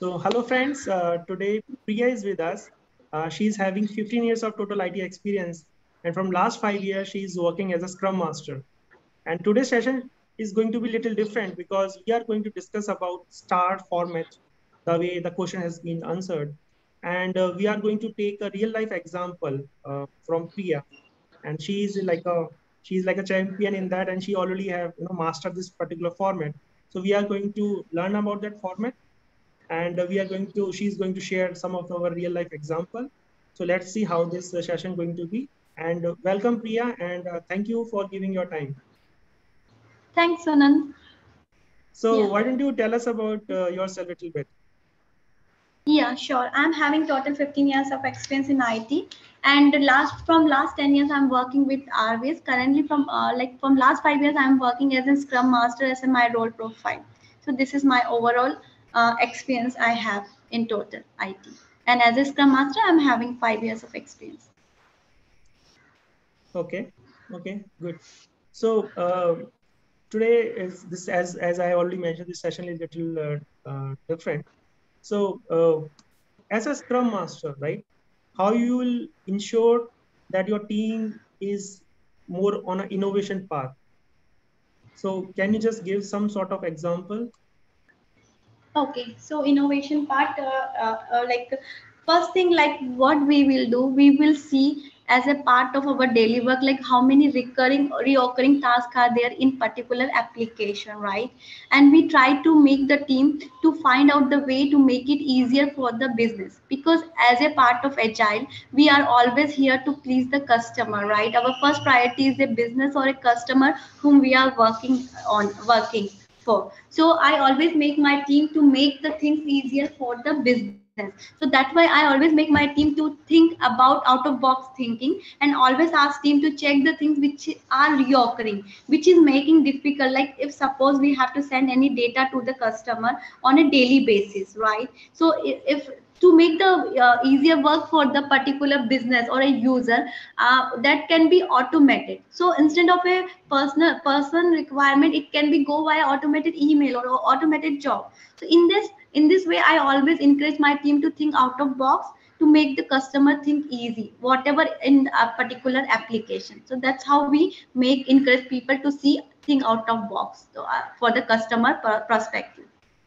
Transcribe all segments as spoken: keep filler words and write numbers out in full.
So, hello friends. Uh, today Priya is with us. Uh, she's having fifteen years of total I T experience, and from last five years she's working as a Scrum Master. And today's session is going to be a little different because we are going to discuss about star format, the way the question has been answered, and uh, we are going to take a real life example uh, from Priya, and she's like a she's like a champion in that, and she already have you know mastered this particular format. So we are going to learn about that format, and uh, we are going to she's going to share some of our real life example. So let's see how this uh, session going to be. And uh, welcome Priya, and uh, thank you for giving your time. Thanks, Anand. So Yeah, why don't you tell us about uh, yourself a little bit? yeah, sure. I'm having total fifteen years of experience in I T, and last from last ten years I'm working with R V S. Currently, from uh, like from last five years I'm working as a Scrum Master as in my role profile. So this is my overall uh, experience I have in total I T. And as a Scrum Master, I'm having five years of experience. Okay, okay, good. So uh, today is this, as as I already mentioned, this session is a little uh, uh, different. So uh, as a Scrum Master, right, how you will ensure that your team is more on an innovation path? So can you just give some sort of example? Okay, so innovation part, uh, uh, uh, like first thing, like what we will do, we will see as a part of our daily work, like how many recurring, reoccurring tasks are there in particular application, right? And we try to make the team to find out the way to make it easier for the business, because as a part of agile, we are always here to please the customer, right? Our first priority is a business or a customer whom we are working on, working for. So I always make my team to make the things easier for the business. So that's why I always make my team to think about out of box thinking, and always ask team to check the things which are reoccurring, which is making difficult. Like if suppose we have to send any data to the customer on a daily basis, right? So if to make the uh, easier work for the particular business or a user, uh, that can be automated. So instead of a personal person requirement, it can be go via automated email or automated job. So in this in this way, I always encourage my team to think out of box to make the customer think easy whatever in a particular application. So that's how we make encourage people to see think out of box, so, uh, for the customer per- perspective.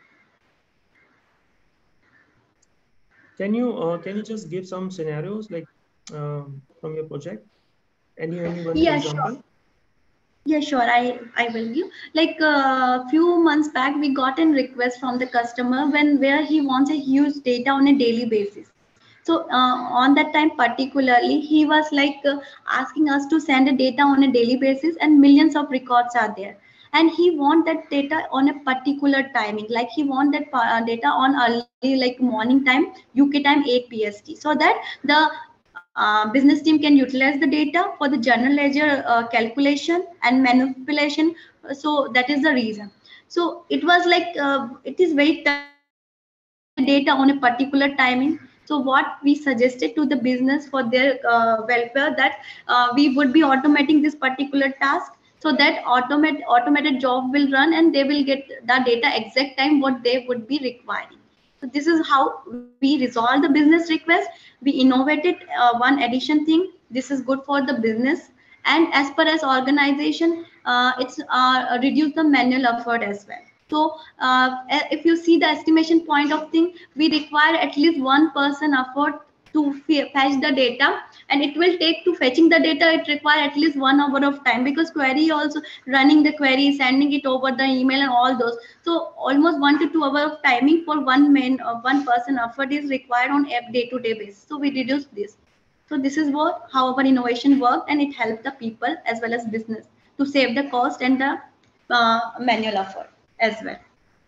Can you uh, can you just give some scenarios like um, from your project? Any any one Yeah, sure. example? Yeah, sure. I I will give. Like a uh, few months back, we got a request from the customer when where he wants a huge data on a daily basis. So uh, on that time particularly, he was like uh, asking us to send a data on a daily basis, and millions of records are there. And he want that data on a particular timing. Like he want that uh, data on early like morning time, U K time eight P S T, so that the uh, business team can utilize the data for the general ledger uh, calculation and manipulation. So that is the reason. So it was like uh, it is very tough to get the data on a particular timing. So what we suggested to the business for their uh, welfare, that uh, we would be automating this particular task, so that automate automated job will run and they will get the data exact time what they would be requiring. So this is how we resolve the business request. We innovated uh, one addition thing. This is good for the business, and as per as organization, uh, it's uh, reduce the manual effort as well. So uh, if you see the estimation point of thing, we require at least one person effort to fetch the data, and it will take to fetching the data, it require at least one hour of time, because query also running the query, sending it over the email and all those. So almost one to two hour of timing for one man uh, one person effort is required on a day to day basis. So we reduce this. So this is what how our innovation worked, and it helped the people as well as business to save the cost and the uh, manual effort as well.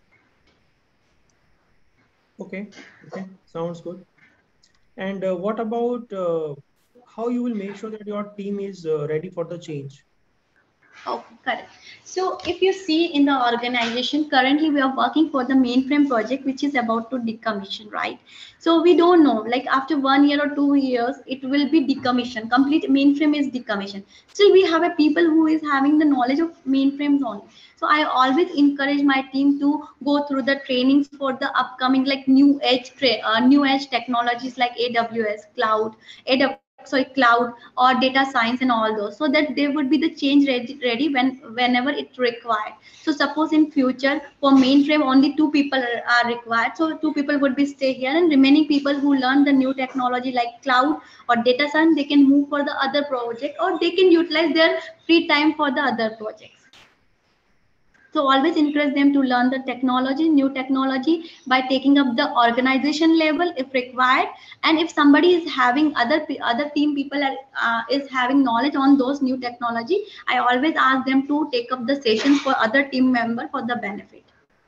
Okay, okay, sounds good. And uh, what about uh, how you will make sure that your team is uh, ready for the change? Okay, correct. So if you see in the organization, currently we are working for the mainframe project, which is about to decommission, right? So we don't know, like after one year or two years, it will be decommissioned. Complete mainframe is decommissioned. Still, we have a people who is having the knowledge of mainframes only. So I always encourage my team to go through the trainings for the upcoming like new age, uh, new age technologies like A W S, cloud, A W S sorry cloud or data science and all those, so that there would be the change ready, ready when whenever it's required. So suppose in future for mainframe only two people are, are required, so two people would be stay here, and remaining people who learn the new technology like cloud or data science, they can move for the other project or they can utilize their free time for the other projects. So always encourage them to learn the technology, new technology by taking up the organization level if required. And if somebody is having other other team people are, uh, is having knowledge on those new technology, I always ask them to take up the sessions for other team member for the benefit.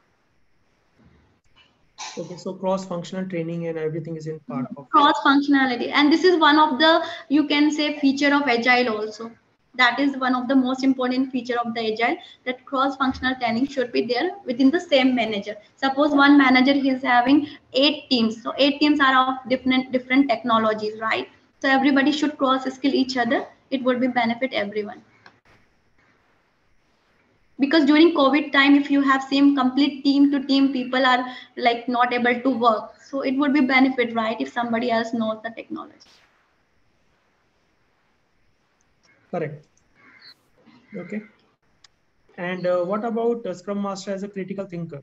Okay, so cross-functional training and everything is in part of cross functionality, and this is one of the, you can say, feature of agile also. That is one of the most important feature of the agile, that cross functional training should be there within the same manager. Suppose one manager is having eight teams, so eight teams are of different different technologies, right? So everybody should cross skill each other. It would be benefit everyone, because during COVID time, if you have same complete team to team, people are like not able to work, so it would be benefit, right, if somebody else knows the technology. correct. Okay. And uh, what about uh, Scrum Master as a critical thinker?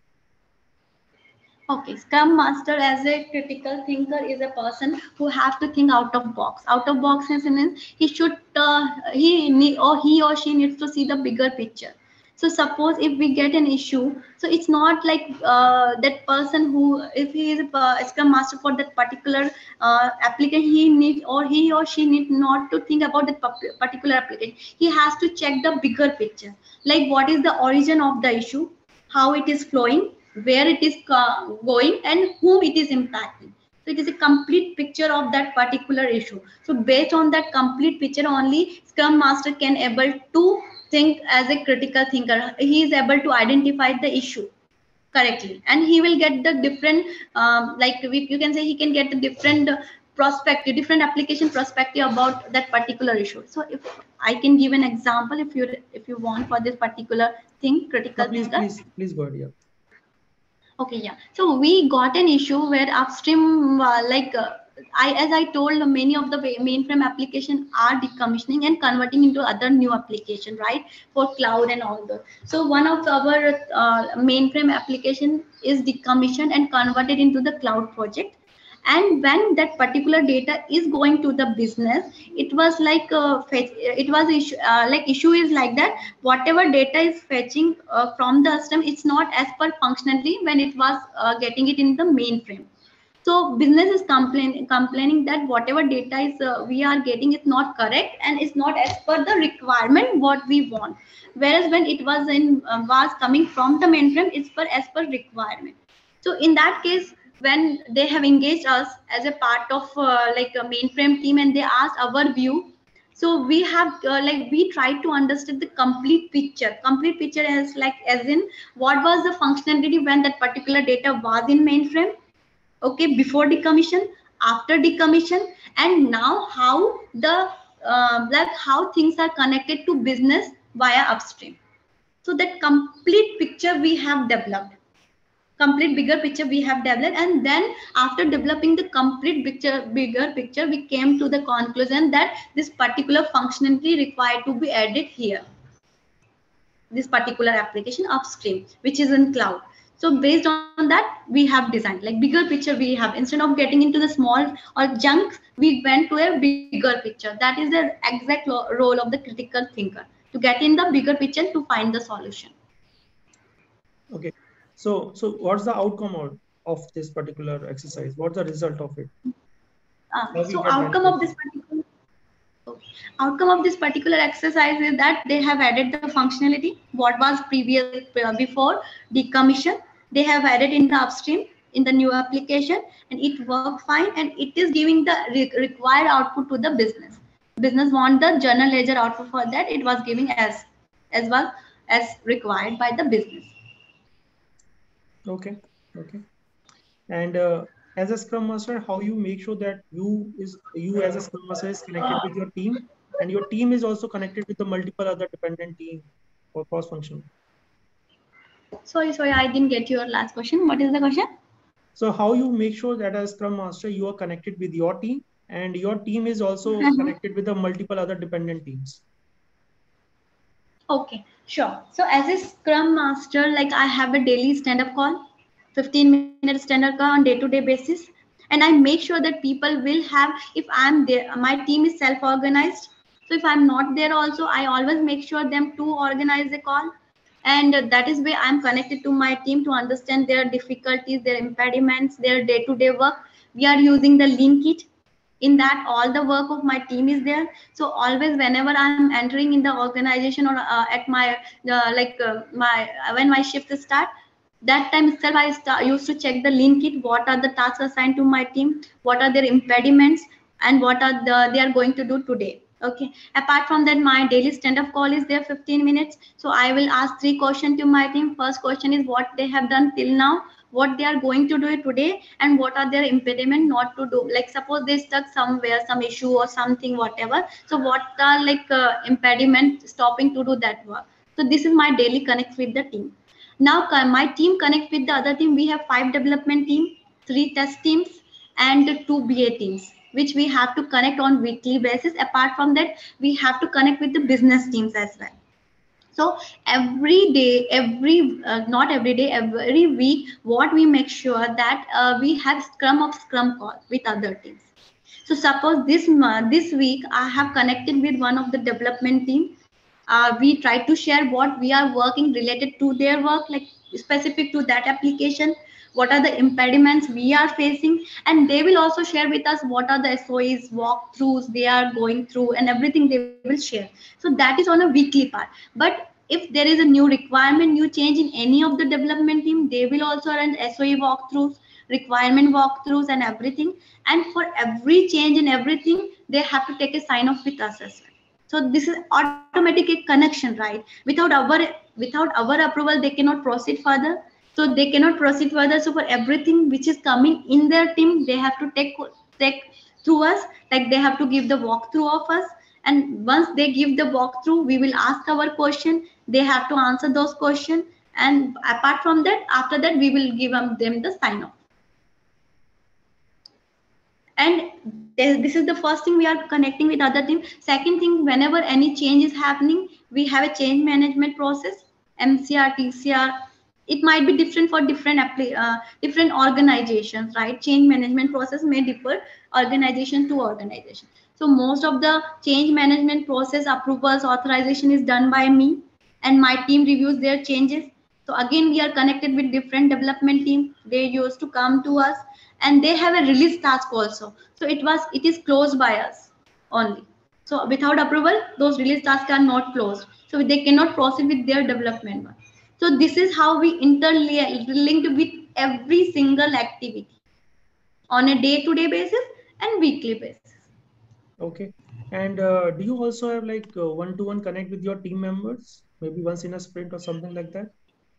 Okay, Scrum Master as a critical thinker is a person who has to think out of box. Out of box means he should uh, he need, or he or she needs to see the bigger picture. So suppose if we get an issue, so it's not like uh, that person who, if he is a Scrum Master for that particular uh, application, he need or he or she need not to think about that particular application. He has to check the bigger picture, like what is the origin of the issue, how it is flowing, where it is going, and whom it is impacting. So it is a complete picture of that particular issue. So based on that complete picture only, Scrum Master can able to think as a critical thinker. He is able to identify the issue correctly, and he will get the different um, like we, you can say, he can get the different perspective, different application perspective about that particular issue. So if I can give an example, if you if you want, for this particular thing, critical Yeah, please, thinker. please, please go ahead. Yeah. Okay, yeah. So we got an issue where upstream, uh, like uh, I, as I told, many of the mainframe application are decommissioning and converting into other new application, right? For cloud and all that. So one of our uh, mainframe application is decommissioned and converted into the cloud project. And when that particular data is going to the business, it was like uh, fetch, it was issue, uh, like issue is like that, whatever data is fetching uh, from the system, it's not as per functionality when it was uh, getting it in the mainframe. So business is complain, complaining that whatever data is uh, we are getting is not correct and it's not as per the requirement what we want, whereas when it was in uh, was coming from the mainframe, it's per as per requirement. So in that case, when they have engaged us as a part of uh, like a mainframe team and they asked our view, so we have uh, like we try to understand the complete picture. Complete picture as like as in what was the functionality when that particular data was in mainframe, okay, before decommission, after decommission, and now how the uh, like how things are connected to business via upstream. So that complete picture we have developed, complete bigger picture we have developed, and then after developing the complete picture bigger picture, we came to the conclusion that this particular functionality required to be added here, this particular application upstream, which is in cloud. So based on that, we have designed like bigger picture. We have, instead of getting into the small or junk, we went to a bigger picture. That is the exact role of the critical thinker, to get in the bigger picture to find the solution. Okay. So, so what's the outcome of, of this particular exercise? What's the result of it? Uh, so outcome of this particular outcome of this particular exercise is that they have added the functionality what was previous uh, before decommission. They have added in the upstream in the new application, and it worked fine, and it is giving the re required output to the business. Business want the journal ledger output, for that it was giving as as well as required by the business. Okay. Okay. And uh, as a Scrum Master, how you make sure that you is you as a Scrum Master is connected with your team, and your team is also connected with the multiple other dependent team or cross function. Sorry, sorry, I didn't get your last question. What is the question? So how you make sure that as Scrum Master you are connected with your team, and your team is also connected with the multiple other dependent teams. Okay, sure. So as a Scrum Master, like I have a daily stand-up call, fifteen minute stand-up call on day-to-day basis, and I make sure that people will have. If I'm there, my team is self-organized. So if I'm not there, also I always make sure them to organize the call, and that is where I'm connected to my team to understand their difficulties, their impediments, their day-to-day work. We are using the Linkit. In that, all the work of my team is there. So always whenever I'm entering in the organization, or uh, at my uh, like uh, my uh, when my shift start, that time itself I start, used to check the Linkit, what are the tasks assigned to my team, what are their impediments, and what are the they are going to do today. Okay, apart from that, my daily stand up call is there fifteen minutes. So I will ask three questions to my team. First question is what they have done till now, what they are going to do it today, and what are their impediment not to do. Like suppose they stuck somewhere, some issue or something, whatever. So what are like uh, impediment stopping to do that work. So this is my daily connect with the team. Now my team connect with the other team. We have five development team, three test teams, and two B A teams, which we have to connect on weekly basis. Apart from that, we have to connect with the business teams as well. So every day, every uh, not every day, every week, what we make sure that uh, we have scrum of scrum call with other teams. So suppose this month, this week, I have connected with one of the development team. Uh, we try to share what we are working related to their work, like specific to that application. What are the impediments we are facing, and they will also share with us what are the S O Es, walkthroughs they are going through, and everything they will share. So that is on a weekly part. But if there is a new requirement, new change in any of the development team, they will also run S O E walkthroughs, requirement walkthroughs, and everything. And for every change in everything, they have to take a sign off with us as well. So this is automatic connection, right? Without our without our approval, they cannot proceed further. So they cannot proceed further. So for everything which is coming in their team, they have to take take through us. Like they have to give the walkthrough of us. And once they give the walkthrough, we will ask our question. They have to answer those questions. And apart from that, after that, we will give them, them the sign off. And this is the first thing, we are connecting with other team. Second thing, whenever any change is happening, we have a change management process, M C R, T C R. It might be different for different uh, different organizations, right? Change management process may differ organization to organization. So most of the change management process approvals, authorization is done by me, and my team reviews their changes. So again, we are connected with different development team. They used to come to us, and they have a release task also. So it was it is closed by us only. So without approval, those release tasks are not closed. So they cannot proceed with their development one. So this is how we interlinked with every single activity on a day-to-day basis and weekly basis. Okay. And uh, do you also have like uh, one-to-one connect with your team members, maybe once in a sprint or something like that?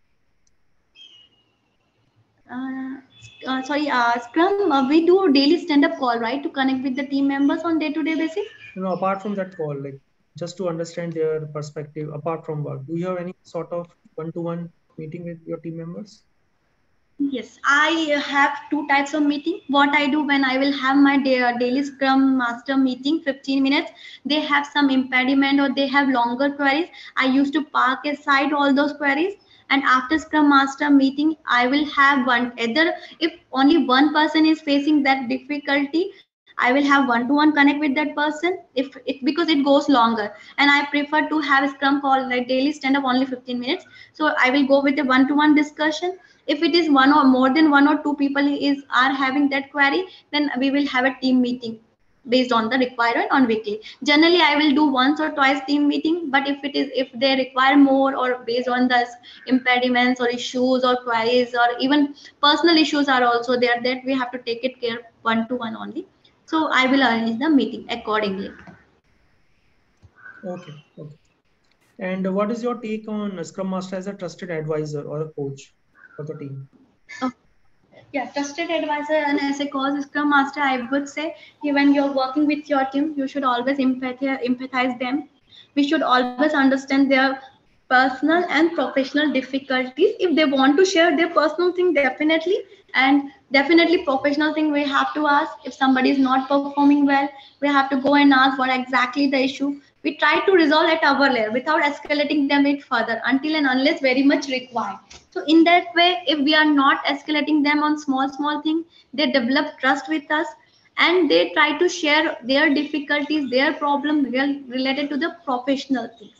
Uh, uh, sorry, uh, Scrum, uh, we do daily stand-up call, right, to connect with the team members on day-to-day basis? You know, apart from that call, like just to understand their perspective, apart from work, do you have any sort of one-to-one meeting with your team members? Yes, I have two types of meeting. What I do when I will have my day, uh, daily Scrum Master meeting, fifteen minutes, they have some impediment or they have longer queries. I used to park aside all those queries. And after Scrum Master meeting, I will have one, either if only one person is facing that difficulty, I will have one-to-one connect with that person if it because it goes longer. And I prefer to have a Scrum call like daily stand-up only fifteen minutes. So I will go with a one-to-one discussion. If it is one or more than one or two people is are having that query, then we will have a team meeting based on the requirement on weekly. Generally I will do once or twice team meeting, but if it is if they require more or based on the impediments or issues or queries or even personal issues are also there, that we have to take it care one to one only. So I will arrange the meeting accordingly. Okay, okay. And what is your take on Scrum Master as a trusted advisor or a coach for the team? Oh, yeah, trusted advisor and as a cause Scrum Master, I would say when you're working with your team, you should always empathize, empathize them. We should always understand their personal and professional difficulties. If they want to share their personal thing, definitely, and definitely professional thing we have to ask. If somebody is not performing well, we have to go and ask what exactly the issue. We try to resolve at our layer without escalating them it further until and unless very much required. So in that way, if we are not escalating them on small small things, they develop trust with us and they try to share their difficulties, their problem related to the professional things.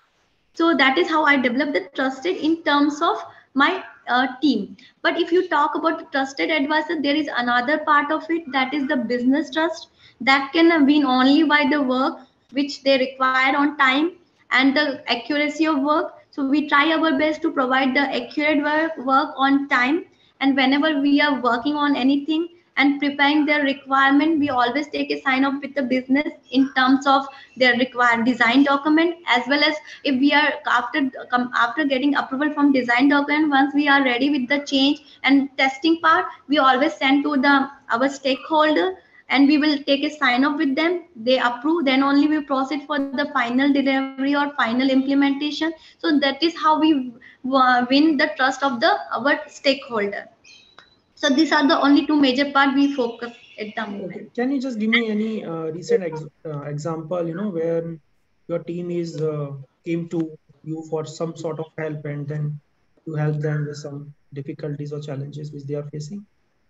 So that is how I developed the trusted in terms of my uh, team. But if you talk about trusted advisor, there is another part of it, that is the business trust, that can win only by the work which they require on time and the accuracy of work. So we try our best to provide the accurate work, work on time, and whenever we are working on anything and preparing their requirement, we always take a sign off with the business in terms of their required design document, as well as if we are after after getting approval from design document, once we are ready with the change and testing part, we always send to the our stakeholder and we will take a sign off with them. They approve, then only we proceed for the final delivery or final implementation. So that is how we uh, win the trust of the our stakeholder. So these are the only two major part we focus at the moment. Okay. Can you just give me any uh, recent ex uh, example, you know, where your team is uh, came to you for some sort of help and then you help them with some difficulties or challenges which they are facing?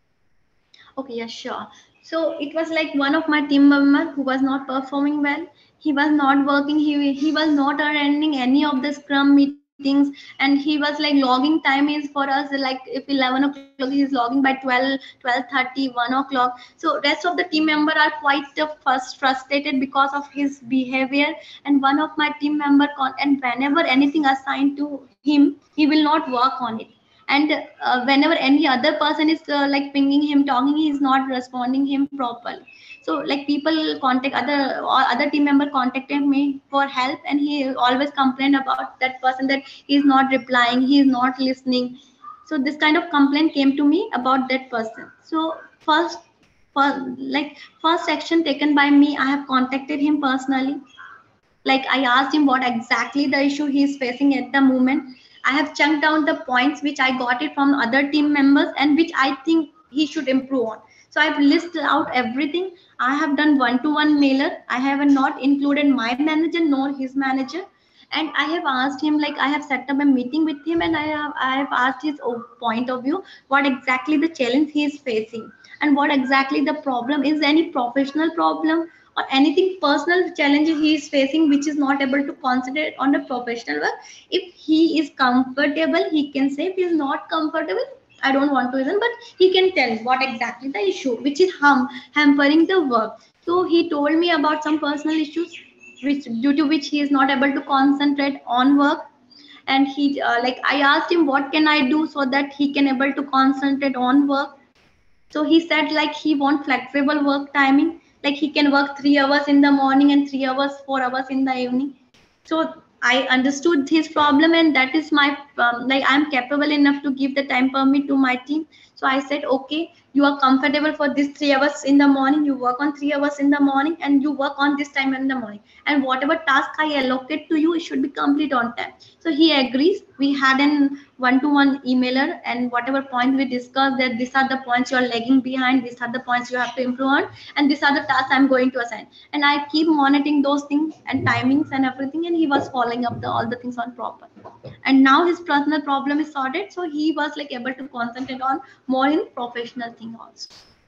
Okay, yeah, sure. So it was like one of my team members who was not performing well. He was not working. He he was not attending any of the Scrum meetings, and he was like logging time is for us like if eleven o'clock he is logging by twelve, twelve thirty, one o'clock. So rest of the team member are quite uh, first frustrated because of his behavior. And one of my team member con- and whenever anything assigned to him, he will not work on it, and uh, whenever any other person is uh, like pinging him talking, he is not responding him properly. So like people contact other or other team member contacted me for help, and he always complained about that person that he is not replying, he is not listening. So this kind of complaint came to me about that person. So first for like first action taken by me, I have contacted him personally. Like I asked him what exactly the issue he is facing at the moment. I have chunked down the points which I got it from other team members and which I think he should improve on. So I've listed out everything. I have done one to one mailer. I have not included my manager nor his manager. And I have asked him, like I have set up a meeting with him, and i have i have asked his o- point of view, what exactly the challenge he is facing and what exactly the problem is, any professional problem or anything personal challenge he is facing which is not able to concentrate on the professional work. If he is comfortable, he can say. If he is not comfortable, I don't want to listen, but he can tell what exactly the issue which is harm hampering the work. So he told me about some personal issues which due to which he is not able to concentrate on work. And he uh, like I asked him what can I do so that he can able to concentrate on work. So he said like he want flexible work timing, like he can work three hours in the morning and three hours, four hours in the evening. So I understood his problem, and that is my um, like I'm capable enough to give the time permit to my team. So I said, okay, you are comfortable for this three hours in the morning. You work on three hours in the morning, and you work on this time in the morning. And whatever task I allocate to you, it should be complete on time. So he agrees. We had an one-to-one emailer, and whatever point we discussed, that these are the points you are lagging behind, these are the points you have to improve on, and these are the tasks I'm going to assign. And I keep monitoring those things and timings and everything, and he was following up the all the things on proper. And now his personal problem is sorted, so he was like able to concentrate on more in professional thing also.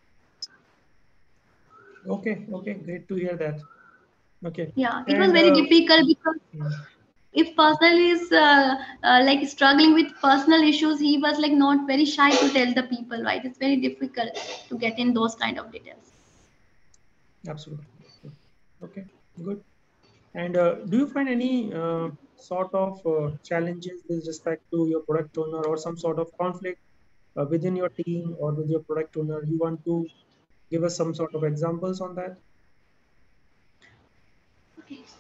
Okay, okay, great to hear that. Okay. Yeah, it was And very uh, difficult because mm, if personal is uh, uh, like struggling with personal issues, he was like not very shy to tell the people, right? It's very difficult to get in those kind of details. absolutely. Okay, good. And uh, do you find any uh, sort of uh, challenges with respect to your product owner or some sort of conflict uh, within your team or with your product owner? You want to give us some sort of examples on that? Okay.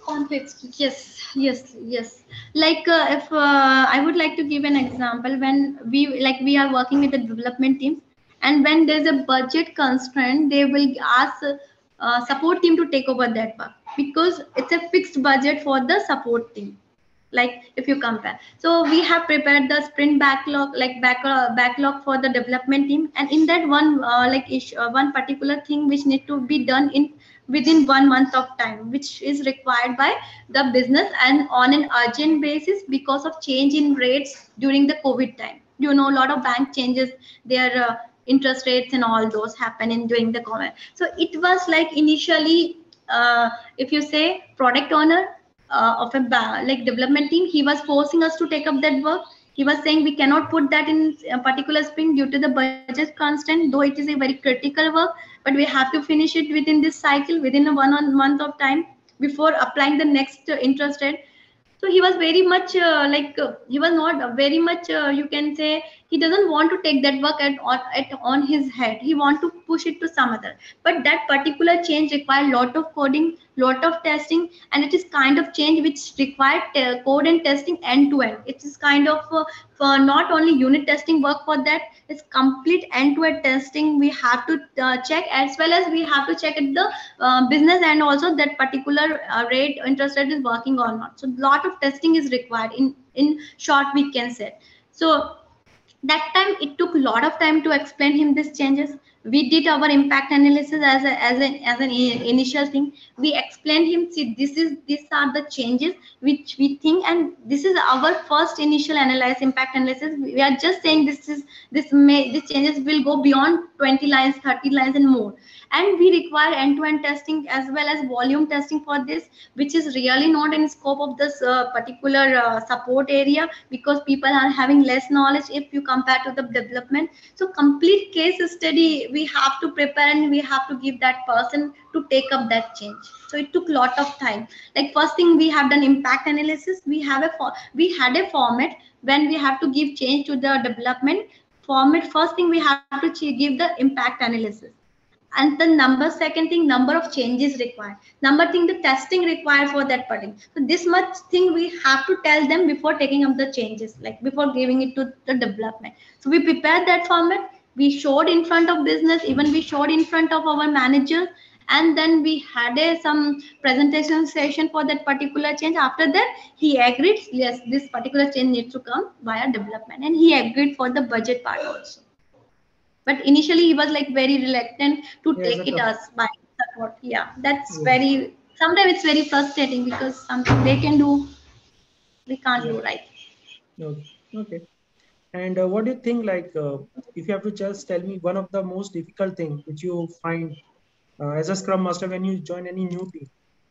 Context, yes, yes, yes. Like uh, if uh, I would like to give an example when we like we are working with the development team, and when there's a budget constraint, they will ask uh, uh, support team to take over that work because it's a fixed budget for the support team. Like if you compare, so we have prepared the sprint backlog, like back, uh, backlog for the development team, and in that one uh, like ish, uh, one particular thing which need to be done in within one month of time, which is required by the business and on an urgent basis because of change in rates during the COVID time. You know, a lot of bank changes their uh, interest rates and all those happen in during the COVID. So it was like initially, uh, if you say product owner uh, of a ba- like development team, he was forcing us to take up that work. He was saying we cannot put that in a particular sprint due to the budget constraint, though it is a very critical work, but we have to finish it within this cycle within a one on month of time before applying the next uh, interest rate. So he was very much uh, like uh, he was not uh, very much uh, you can say he doesn't want to take that work at, on, at on his head. He want to push it to some other, but that particular change required lot of coding, lot of testing, and it is kind of change which required te- code and testing end to end. It is kind of uh, for not only unit testing work for that, it's complete end to end testing we have to uh, check, as well as we have to check at the uh, business and also that particular uh, rate interest rate is working or not. So lot of testing is required in in short we can say. So that time it took a lot of time to explain him these changes. We did our impact analysis as a, as an as an i- initial thing. We explained him, see, this is these are the changes which we think, and this is our first initial analysis, impact analysis. We are just saying this is this may these changes will go beyond twenty lines, thirty lines and more, and we require end-to-end testing as well as volume testing for this, which is really not in scope of this uh, particular uh, support area because people are having less knowledge if you compare to the development. So complete case study we have to prepare and we have to give that person to take up that change. So it took a lot of time. Like first thing we have done impact analysis. We have a for, we had a format when we have to give change to the development format. First thing we have to give the impact analysis, and the number second thing number of changes required, number thing the testing required for that particular. So this much thing we have to tell them before taking up the changes, like before giving it to the development. So we prepared that format, we showed in front of business, even we showed in front of our managers, and then we had a some presentation session for that particular change. After that he agreed, yes, this particular change needs to come via development, and he agreed for the budget part also. But initially he was like very reluctant to Yes, take a it tough. as by support. Yeah, that's Yes. very, sometimes it's very frustrating because something they can do we can't Yeah. do, right? Okay. Okay. And uh, what do you think? Like, uh, if you have to just tell me one of the most difficult thing which you find uh, as a Scrum Master when you join any new team.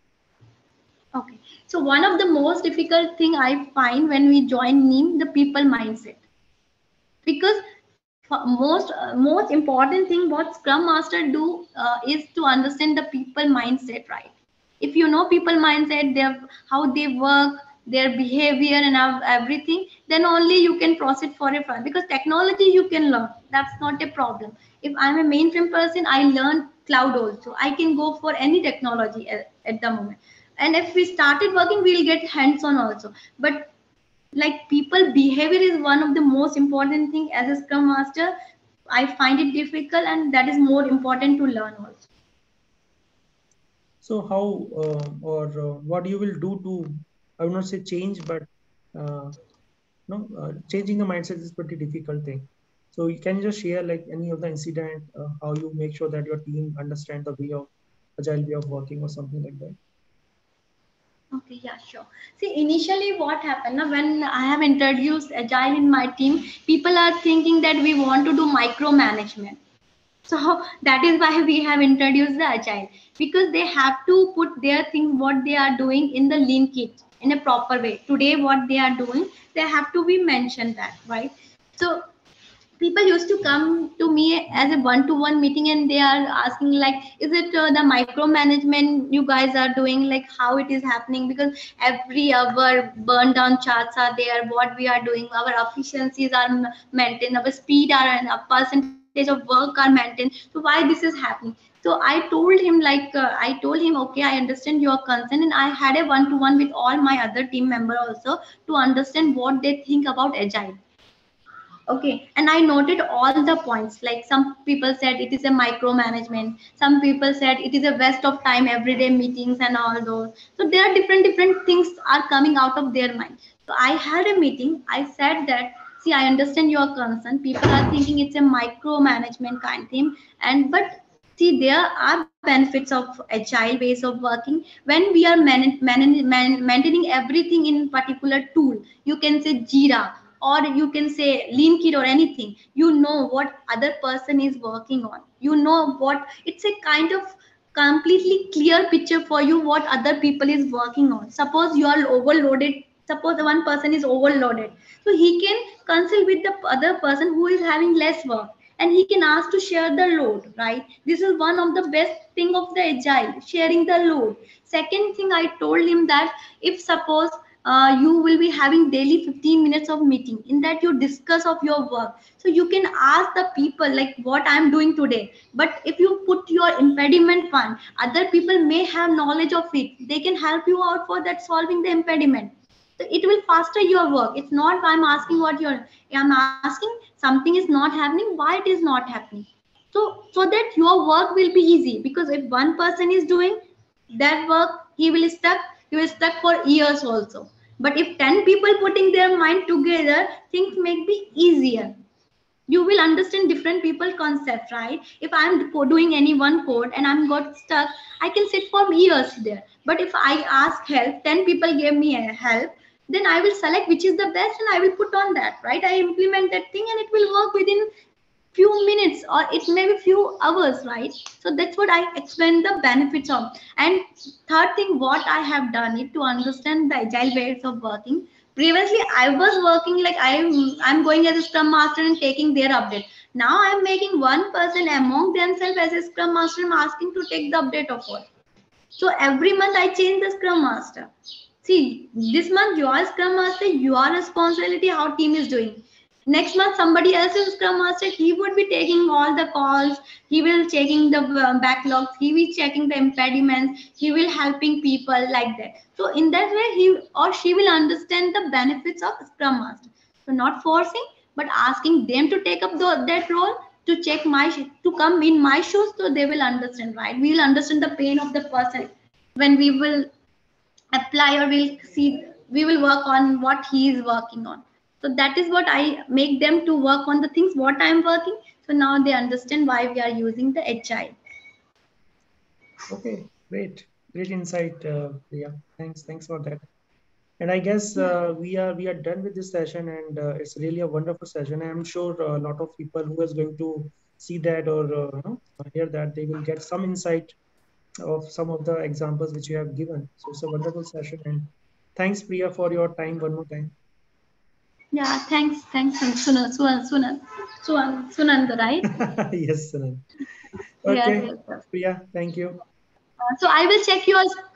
Okay, so one of the most difficult thing I find when we join neem, the people mindset. Because for most uh, most important thing what scrum master do uh, is to understand the people mindset, right? If you know people mindset, their how they work, their behavior and ev- everything, then only you can proceed for a fun, because technology you can learn, that's not a problem. If I'm a mainframe person, I learn cloud also, I can go for any technology at, at the moment. And if we started working, we'll get hands on also. But like people behavior is one of the most important thing as a scrum master. I find it difficult, and that is more important to learn also. So how uh, or uh, what you will do to, I will not say change, but uh, no, uh, changing the mindset is pretty difficult thing. So you can just share like any of the incident, uh, how you make sure that your team understand the way of agile way of working or something like that. Okay, yeah, sure. See, initially what happened now, when I have introduced agile in my team, people are thinking that we want to do micromanagement. So that is why we have introduced the agile, because they have to put their thing what they are doing in the lean kit in a proper way. Today what they are doing, they have to be mentioned that, right? So people used to come to me as a one-to-one meeting, and they are asking like, is it uh, the micromanagement you guys are doing, like how it is happening? Because every hour burn down charts are there, what we are doing, our efficiencies are maintained, our speed are and a percentage of work are maintained, so why this is happening? So I told him like uh, I told him, okay, I understand your concern, and I had a one to one with all my other team member also to understand what they think about agile. Okay, and I noted all the points. Like some people said it is a micromanagement, some people said it is a waste of time, everyday meetings and all those. So there are different different things are coming out of their mind. So I had a meeting. I said that, see, I understand your concern. People are thinking it's a micromanagement kind thing, and but see, there are benefits of agile ways of working when we are man- man- man- maintaining everything in particular tool. You can say Jira, or you can say lean kit, or anything. You know what other person is working on, you know what, it's a kind of completely clear picture for you what other people is working on. Suppose you are overloaded, suppose one person is overloaded, so he can consult with the other person who is having less work, and he can ask to share the load, right? This is one of the best thing of the agile, sharing the load. Second thing, I told him that if suppose uh, you will be having daily fifteen minutes of meeting, in that you discuss of your work, so you can ask the people like what I'm doing today. But if you put your impediment one, other people may have knowledge of it, they can help you out for that solving the impediment. So it will faster your work. It's not I'm asking what you're, I'm asking something is not happening, why it is not happening. So so that your work will be easy, because if one person is doing that work, he will stuck, he will stuck for years also. But if ten people putting their mind together, things may be easier. You will understand different people concept, right? If I'm doing any one code and I'm got stuck, I can sit for years there. But if I ask help, ten people gave me a help, then I will select which is the best and I will put on that, right? I implement that thing and it will work within few minutes, or it may be few hours, right? So that's what I explained the benefits of. And third thing, what I have done it to understand the agile ways of working. Previously I was working like i'm i'm going as a scrum master and taking their update. Now I'm making one person among themselves as a scrum master, I'm asking to take the update of all. So every month I change the scrum master. See, this month you are scrum master, your responsibility how team is doing. Next month somebody else is scrum master, he would be taking all the calls, he will checking the uh, backlogs, he will checking the impediments, he will helping people like that. So in that way he or she will understand the benefits of scrum master. So not forcing, but asking them to take up the, that role, to check my to come in my shoes, so they will understand, right? We will understand the pain of the person when we will apply, or we'll see, we will work on what he is working on. So that is what I make them to work on the things what I'm working. So now they understand why we are using the agile. Okay, great, great insight, uh, Priya. Thanks, thanks for that. And I guess uh, we are we are done with this session, and uh, it's really a wonderful session. I'm sure a lot of people who is going to see that or uh, you know, hear that, they will get some insight of some of the examples which you have given. So it's a wonderful session, and thanks, Priya, for your time one more time. Yeah, thanks, thanks, Sunan, Sunan, Sunan, Sunan, Sunanda, right? Yes, Sunand. Yes, Okay, yes, yes. Priya, thank you. Uh, so I will check your